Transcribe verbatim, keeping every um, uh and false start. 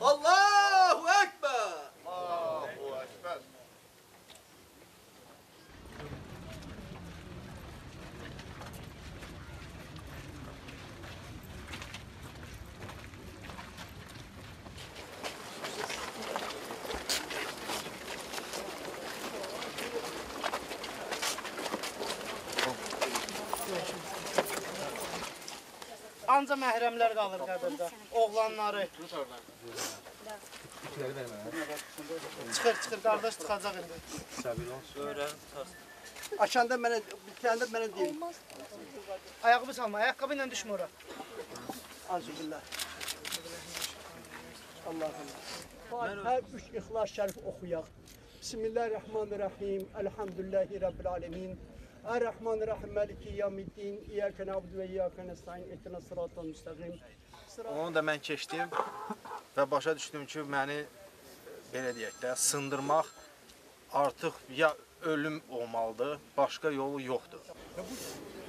Allahu Ekber. Allahu Ekber. Anca məhrəmlər qalır qəbirdə, oğlanları. Çıxır, çıxır, qardaş çıxacaq indi. Açanda mənə, bitəndə mənə deyin. Ayağı salma, ayaqqabı ilə düşmür ora. Azbillah. Allah'ım. Her üç İhlas Şerif okuyaq. Bismillahirrahmanirrahim. Elhamdülillahi Rabbil alemin. Er-Rahmanirrahim. Maliki yevmiddin. İyyake na'budu ve iyyake nestaîn. İhdinas sıratal müstakîm. Onu da mən keçdim və başa düşdüm ki, məni belə deyək də sındırmaq artıq ya ölüm olmalıdır, başqa yolu yoxdur.